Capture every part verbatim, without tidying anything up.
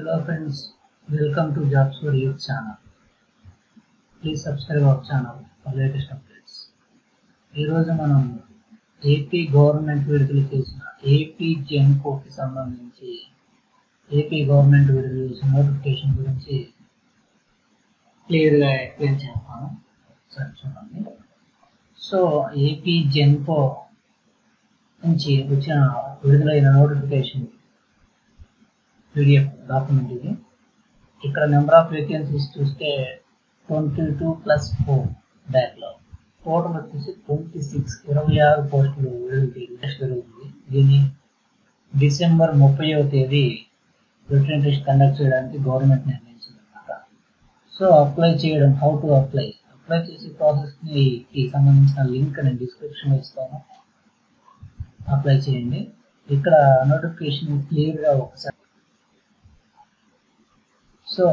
Hello friends, welcome to Jobs for Youth channel. Please subscribe our channel for latest updates. ఈ రోజు మనం AP government విడుదల చేసిన AP Genco కి సంబంధించి ఏపీ గవర్నమెంట్ విడుదల చేసిన నోటిఫికేషన్ గురించి క్లియర్గా ఎక్స్ప్లెయిన్ చేస్తాను. సరే చూడండి. సో ఏపీ జెన్కో నుంచి వచ్చిన విడుదలైన నోటిఫికేషన్ పీడిఎఫ్ డాక్యుమెంట్ ఇది. ఇక్కడ నెంబర్ ఆఫ్ వేకెన్సీస్ చూస్తే ట్వంటీ టూ ప్లస్ ఫోర్ బ్యాక్లో టోటల్ వచ్చేసి ట్వంటీ సిక్స్ ఇరవై ఆరు పోస్టులు జరుగుతుంది. దీన్ని డిసెంబర్ ముప్పైవ తేదీ రిటర్న్ టెస్ట్ కండక్ట్ చేయడానికి గవర్నమెంట్ నిర్ణయించింది అనమాట. సో అప్లై చేయడం, హౌ టు అప్లై అప్లై చేసే ప్రాసెస్ని కి సంబంధించిన లింక్ నేను డిస్క్రిప్షన్లో ఇస్తాను. అప్లై చేయండి. ఇక్కడ నోటిఫికేషన్ క్లియర్గా ఒకసారి. సో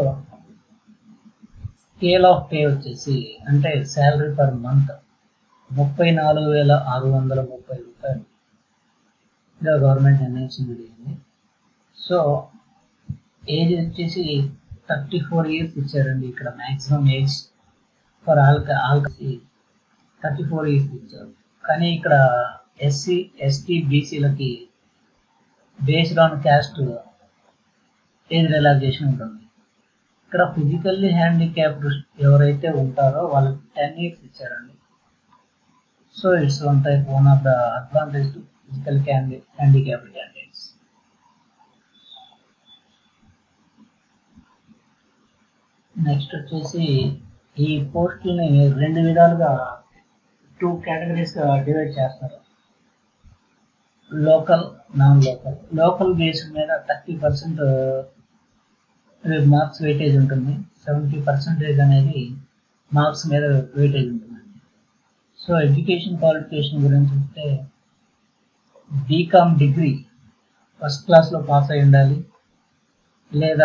స్కేల్ ఆఫ్ పే వచ్చేసి అంటే శాలరీ పర్ మంత్ ముప్పై నాలుగు వేల ఆరు వందల ముప్పై రూపాయలు ఇలా గవర్నమెంట్ నిర్ణయించింది. సో ఏజ్ వచ్చేసి థర్టీ ఫోర్ ఇయర్స్ ఇచ్చారండి. ఇక్కడ maximum age for all all thirty four years ఇచ్చారు. కానీ ఇక్కడ ఎస్సీ ఎస్టీ బీసీలకి based on caste age relaxation ఉంటుంది. ఇక్కడ ఫిజికల్లీ హ్యాండిక్యాప్డ్ ఎవరైతే ఉంటారో వాళ్ళకి టెన్ ఇయర్స్ ఇచ్చారండి. So it's one type one of the advantage to physical handicapped candidates. Next వచ్చేసి ఈ పోస్టుల్ని రెండు విధాలుగా టూ కేటగిరీస్గా డివైడ్ చేస్తారు. Local, non local. Local base మీద థర్టీ పర్సెంట్ మార్క్స్ వెయిటేజ్ ఉంటుంది. సెవెంటీ పర్సెంటేజ్ అనేది మార్క్స్ మీద వెయిటేజ్ ఉంటుందండి. సో ఎడ్యుకేషన్ క్వాలిఫికేషన్ గురించి చూస్తే బీకామ్ డిగ్రీ ఫస్ట్ క్లాస్లో పాస్ అయి ఉండాలి, లేదా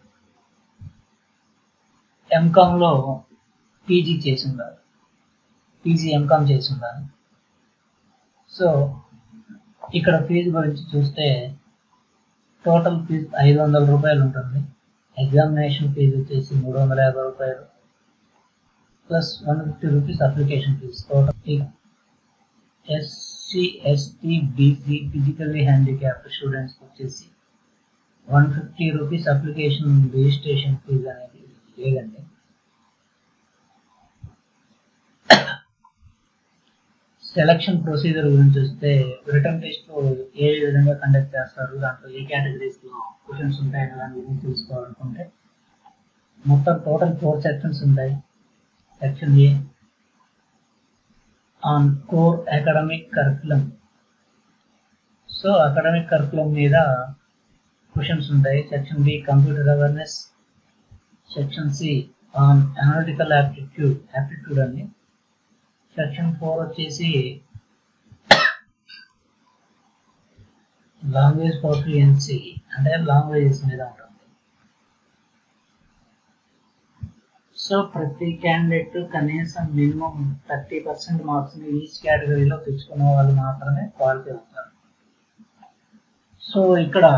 ఎంకామ్లో పీజీ చేసి ఉండాలి, పీజీ ఎంకామ్ చేసి ఉండాలి. సో ఇక్కడ ఫీజు గురించి చూస్తే టోటల్ ఫీజు ఐదు వందల రూపాయలు ఉంటుంది. ఎగ్జామినేషన్ ఫీజు వచ్చేసి మూడు వందల యాభై రూపాయలు plus one fifty rupees application fee. Total SC ST BC physically handicapped స్టూడెంట్స్కి వచ్చేసి one fifty rupees application registration fee అనేది లేదండి. సెలక్షన్ ప్రొసీజర్ గురించి వస్తే రిటర్న్ టెస్ట్ ఏ విధంగా కండక్ట్ చేస్తారు, దాంట్లో ఏ కేటగిరీస్లో క్వశ్చన్స్ ఉంటాయని దాని గురించి తెలుసుకోవాలనుకుంటే మొత్తం టోటల్ ఫోర్ సెక్షన్స్ ఉంటాయి. Section A on core academic curriculum. So academic curriculum మీద క్వశ్చన్స్ ఉంటాయి. Section B computer awareness. Section C on analytical aptitude aptitude అని. సెక్షన్ ఫోర్ వచ్చేసి లాంగ్వేజ్ ప్రొఫిషియన్సీ అంటే లాంగ్వేజెస్ మీద ఉంటుంది. సో ప్రతి క్యాండిడేట్ కనీసం మినిమం థర్టీ పర్సెంట్ మార్క్స్ని ఈచ్ కేటగిరీలో తెచ్చుకునే వాళ్ళు మాత్రమే క్వాలిఫై అవుతారు. సో ఇక్కడ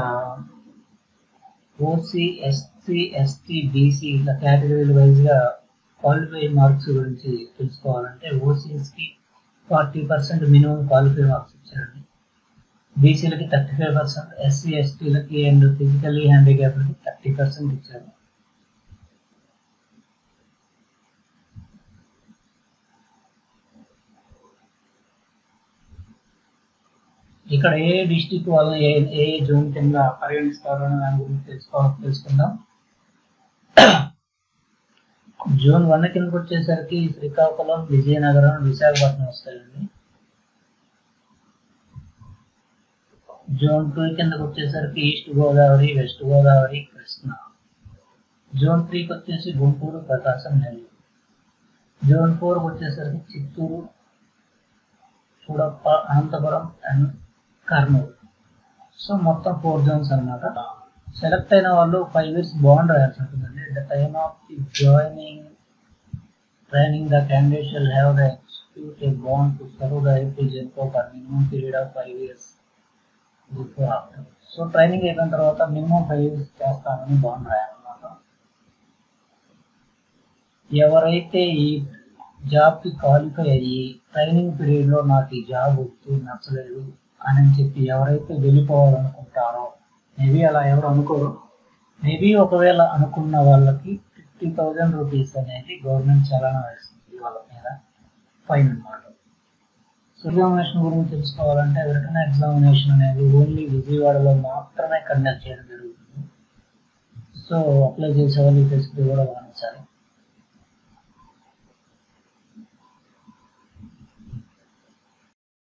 ఓసీ, ఎస్సీ, ఎస్టీ, బీసీ ఇట్లా కేటగిరీల వైజ్గా క్వాలిఫై మార్క్స్ గురించి తెలుసుకోవాలంటే ఓసీఎస్కి forty percent minimum qualify marks ఇచ్చారండి. బీసీలకి థర్టీ ఫైవ్ పర్సెంట్, ఎస్సీ ఎస్టీలకి అండ్ ఫిజికల్లీ హ్యాండిక్యాప్డ్కి థర్టీ పర్సెంట్ ఇచ్చారు. ఇక్కడ ఏ డిస్టిక్ వాళ్ళని ఏ ఏ జోన్ కింద పరిగణిస్తారు అనే దాని గురించి తెలుసుకోవాలి తెలుసుకుందాం. జోన్ వన్ కిందకి వచ్చేసరికి శ్రీకాకుళం, విజయనగరం, విశాఖపట్నం వస్తాయండి. జోన్ టూ కిందకి వచ్చేసరికి east Godavari, west Godavari, Krishna. Zone త్రీకి వచ్చేసి గుంటూరు, ప్రకాశం, నెల్లూరు. జోన్ ఫోర్కి వచ్చేసరికి చిత్తూరు, చూడప్ప, అనంతపురం అండ్ కర్నూలు. సో మొత్తం ఫోర్ జోన్స్ అన్నమాట. సెలెక్ట్ అయిన వాళ్ళు ఫైవ్ ఇయర్స్ బాండ్ రాయాల్సి ఉంటుందండి. At the time of the joining training, the candidate shall have the execute a bond to serve the A P Genco for minimum period of five years before after. So training అయిపోయిన తర్వాత minimum five years చేస్తానని bond రాయాలన్నమాట. ఎవరైతే ఈ జాబ్కి qualify అయ్యి training పీరియడ్లో నాకు ఈ జాబ్ వద్దు నచ్చలేదు అని చెప్పి ఎవరైతే వెళ్ళిపోవాలనుకుంటారో, మేబీ అలా ఎవరు అనుకోరు, మేబీ ఒకవేళ అనుకున్న వాళ్ళకి ఫిఫ్టీ థౌజండ్ రూపీస్ అనేది గవర్నమెంట్ చలానా వేస్తుంది వాళ్ళ మీద, ఫైన్ అన్నమాట. సో ఎగ్జామినేషన్ గురించి తెలుసుకోవాలంటే రిటర్న్ ఎగ్జామినేషన్ అనేది ఓన్లీ విజయవాడలో మాత్రమే కండక్ట్ చేయడం జరుగుతుంది. సో అప్లై చేసే వాళ్ళు ఈ ఫెసిలిటీ కూడా గమనించాలి.